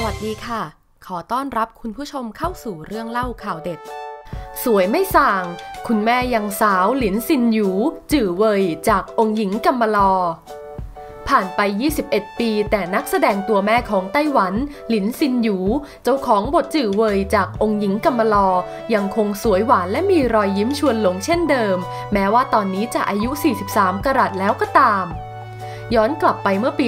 วัสดีค่ะขอต้อนรับคุณผู้ชมเข้าสู่เรื่องเล่าข่าวเด็ดสวยไม่ส่างคุณแม่ยังสาวหลินซินหยูจื่อเว่ยจากองค์หญิงกัมมาลอผ่านไป21ปีแต่นักแสดงตัวแม่ของไต้หวันหลินซินหยูเจ้าของบทจื่อเว่ยจากองค์หญิงกัมมาลอยังคงสวยหวานและมีรอยยิ้มชวนหลงเช่นเดิมแม้ว่าตอนนี้จะอายุ43กะรัตแล้วก็ตามย้อนกลับไปเมื่อปี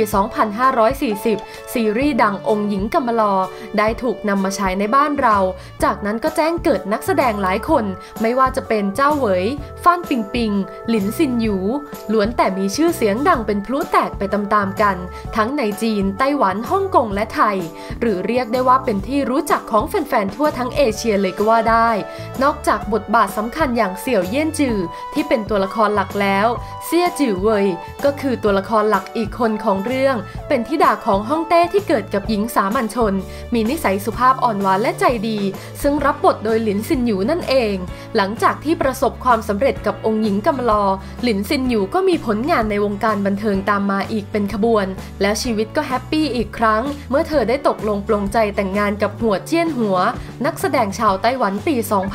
2540 ซีรีส์ดังองค์หญิงกัมมาลอได้ถูกนำมาฉายในบ้านเราจากนั้นก็แจ้งเกิดนักแสดงหลายคนไม่ว่าจะเป็นเจ้าเหวยฟ่านปิงปิงหลินซินหยูล้วนแต่มีชื่อเสียงดังเป็นพลุแตกไปตามๆกันทั้งในจีนไต้หวันฮ่องกงและไทยหรือเรียกได้ว่าเป็นที่รู้จักของแฟนๆทั่วทั้งเอเชียเลยก็ว่าได้นอกจากบทบาทสำคัญอย่างเสี่ยวเยี่ยนจือที่เป็นตัวละครหลักแล้วเซี่ยจือเว่ยก็คือตัวละครหลักอีกคนของเรื่องเป็นธิดาของฮ่องเต้ที่เกิดกับหญิงสามัญชนมีนิสัยสุภาพอ่อนหวานและใจดีซึ่งรับบทโดยหลินซินหยูนั่นเองหลังจากที่ประสบความสำเร็จกับองค์หญิงกัมมาลอหลินซินหยูก็มีผลงานในวงการบันเทิงตามมาอีกเป็นขบวนแล้วชีวิตก็แฮปปี้อีกครั้งเมื่อเธอได้ตกลงปลงใจแต่งงานกับหัวเจี้ยนหัวนักแสดงชาวไต้หวันปี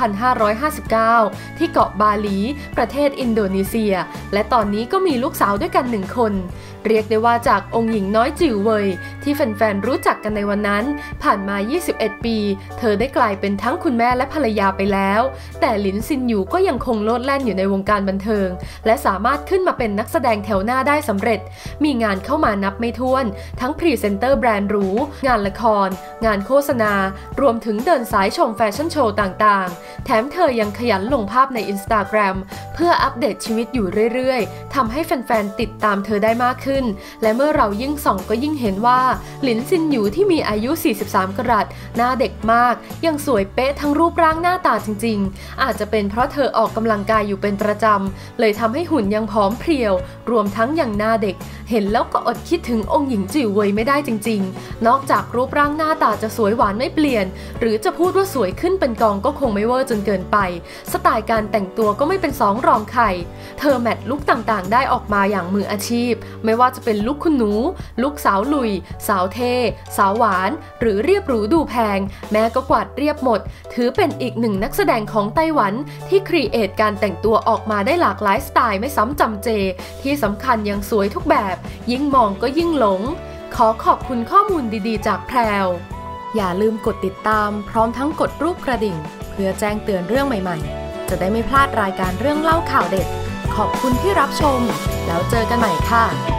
2559 ที่เกาะบาหลีประเทศอินโดนีเซียและตอนนี้ก็มีลูกสาวด้วยกัน1 คนเรียกได้ว่าจากองค์หญิงน้อยจิ๋วเว่ยที่แฟนๆรู้จักกันในวันนั้นผ่านมา21ปีเธอได้กลายเป็นทั้งคุณแม่และภรรยาไปแล้วแต่หลินซินหยูก็ยังคงโลดแล่นอยู่ในวงการบันเทิงและสามารถขึ้นมาเป็นนักแสดงแถวหน้าได้สำเร็จมีงานเข้ามานับไม่ถ้วนทั้งพรีเซนเตอร์แบรนด์หรูงานละครงานโฆษณารวมถึงเดินสายชมแฟชั่นโชว์ต่างๆแถมเธอยังขยันลงภาพใน Instagram เพื่ออัปเดตชีวิตอยู่เรื่อยๆทำให้แฟนๆติดตามเธอได้มากขึ้นและเมื่อเรายิ่งส่องก็ยิ่งเห็นว่าหลินซินหยูที่มีอายุ43กะรัตหน้าเด็กมากยังสวยเป๊ะทั้งรูปร่างหน้าตาจริงๆอาจจะเป็นเพราะเธอออกกำลังกายอยู่เป็นประจำเลยทำให้หุ่นยังผอมเพรียวรวมทั้งยังหน้าเด็กเห็นแล้วก็อดคิดถึงองค์หญิงจิ๋วเว่ยไม่ได้จริงๆนอกจากรูปร่างหน้าตาจะสวยหวานไม่เปลี่ยนหรือจะพูดว่าสวยขึ้นเป็นกองก็คงไม่เวอร์จนเกินไปสไตล์การแต่งตัวก็ไม่เป็นสองรองใครเธอแมทลุคต่างๆได้ออกมาอย่างมืออาชีพไม่ว่าจะเป็นลุคคุณหนูลุคสาวลุยสาวเท่สาวหวานหรือเรียบหรูดูแพงแม้ก็กวาดเรียบหมดถือเป็นอีกหนึ่งนักแสดงของไต้หวันที่ครีเอทการแต่งตัวออกมาได้หลากหลายสไตล์ไม่ซ้ำจำเจที่สำคัญยังสวยทุกแบบยิ่งมองก็ยิ่งหลงขอขอบคุณข้อมูลดีๆจากแพรวอย่าลืมกดติดตามพร้อมทั้งกดรูปกระดิ่งเพื่อแจ้งเตือนเรื่องใหม่ๆจะได้ไม่พลาดรายการเรื่องเล่าข่าวเด็ดขอบคุณที่รับชมแล้วเจอกันใหม่ค่ะ